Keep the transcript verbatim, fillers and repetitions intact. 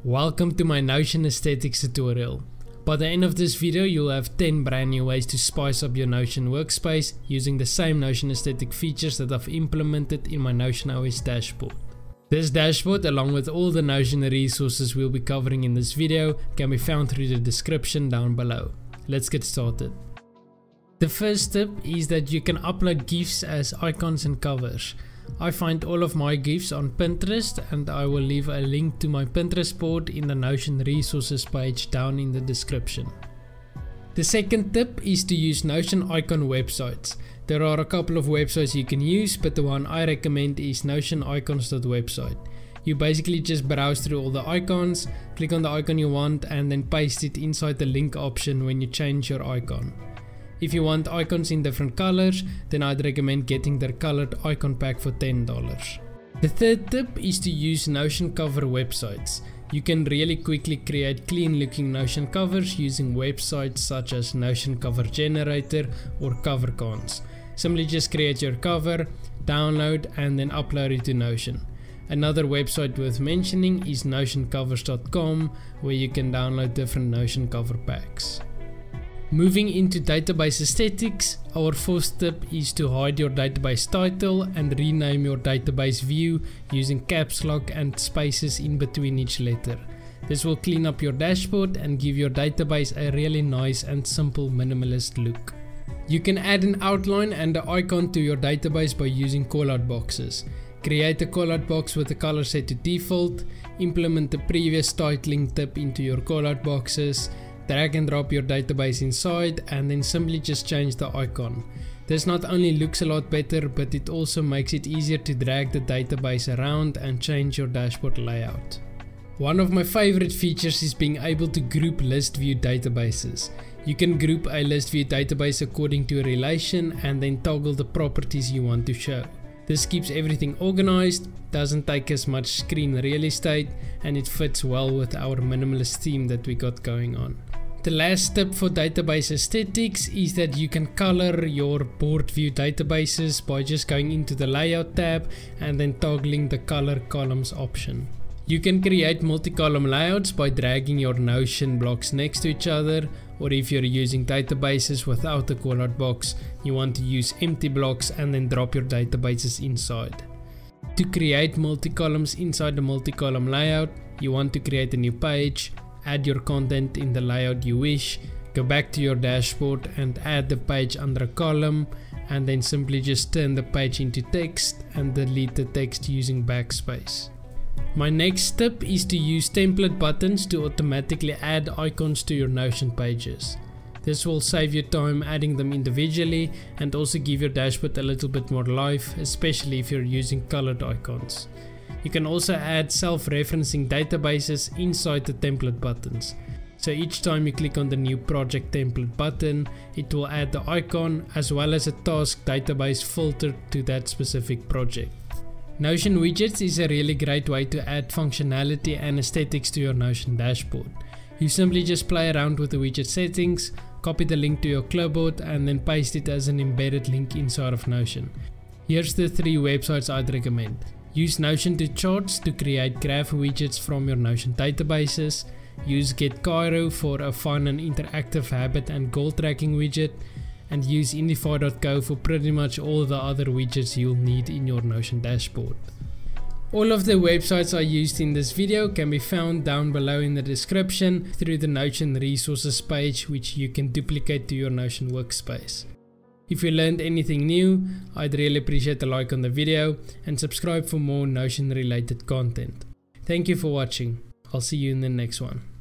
Welcome to my Notion aesthetics tutorial. By the end of this video you'll have ten brand new ways to spice up your Notion workspace using the same Notion aesthetic features that I've implemented in my Notion O S dashboard. This dashboard, along with all the Notion resources we'll be covering in this video, can be found through the description down below. Let's get started. The first tip is that you can upload GIFs as icons and covers. I find all of my GIFs on Pinterest, and I will leave a link to my Pinterest board in the Notion resources page down in the description. The second tip is to use Notion icon websites. There are a couple of websites you can use, but the one I recommend is notion icons dot website. You basically just browse through all the icons, click on the icon you want, and then paste it inside the link option when you change your icon. If you want icons in different colors, then I'd recommend getting their colored icon pack for ten dollars. The third tip is to use Notion cover websites. You can really quickly create clean looking Notion covers using websites such as Notion Cover Generator or CoverCons. Simply just create your cover, download, and then upload it to Notion. Another website worth mentioning is notion covers dot com, where you can download different Notion cover packs. Moving into database aesthetics, our fourth tip is to hide your database title and rename your database view using caps lock and spaces in between each letter. This will clean up your dashboard and give your database a really nice and simple minimalist look. You can add an outline and an icon to your database by using callout boxes. Create a callout box with the color set to default, implement the previous titling tip into your callout boxes, drag and drop your database inside, and then simply just change the icon. This not only looks a lot better, but it also makes it easier to drag the database around and change your dashboard layout. One of my favorite features is being able to group list view databases. You can group a list view database according to a relation and then toggle the properties you want to show. This keeps everything organized, doesn't take as much screen real estate, and it fits well with our minimalist theme that we got going on. The last tip for database aesthetics is that you can color your board view databases by just going into the layout tab and then toggling the color columns option. You can create multi-column layouts by dragging your Notion blocks next to each other, or if you're using databases without a callout box, you want to use empty blocks and then drop your databases inside. To create multi-columns inside the multi-column layout, you want to create a new page, add your content in the layout you wish, go back to your dashboard and add the page under a column, and then simply just turn the page into text and delete the text using backspace. My next tip is to use template buttons to automatically add icons to your Notion pages. This will save you time adding them individually and also give your dashboard a little bit more life, especially if you're using colored icons. You can also add self-referencing databases inside the template buttons. So each time you click on the new project template button, it will add the icon as well as a task database filtered to that specific project. Notion Widgets is a really great way to add functionality and aesthetics to your Notion dashboard. You simply just play around with the widget settings, copy the link to your clipboard, and then paste it as an embedded link inside of Notion. Here's the three websites I'd recommend. Use Notion to Charts to create graph widgets from your Notion databases. Use Get Cairo for a fun and interactive habit and goal tracking widget. And use Indify dot co for pretty much all the other widgets you'll need in your Notion dashboard. All of the websites I used in this video can be found down below in the description through the Notion resources page, which you can duplicate to your Notion workspace. If you learned anything new, I'd really appreciate a like on the video and subscribe for more Notion related content. Thank you for watching. I'll see you in the next one.